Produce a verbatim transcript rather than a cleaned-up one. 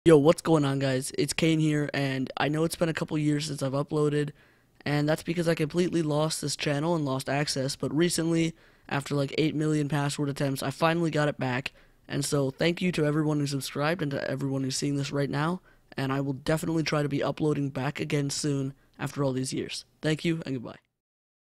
Yo, what's going on, guys? It's Kane here, and I know it's been a couple years since I've uploaded, and that's because I completely lost this channel and lost access, but recently, after like eight million password attempts, I finally got it back, and so thank you to everyone who subscribed and to everyone who's seeing this right now, and I will definitely try to be uploading back again soon after all these years. Thank you, and goodbye.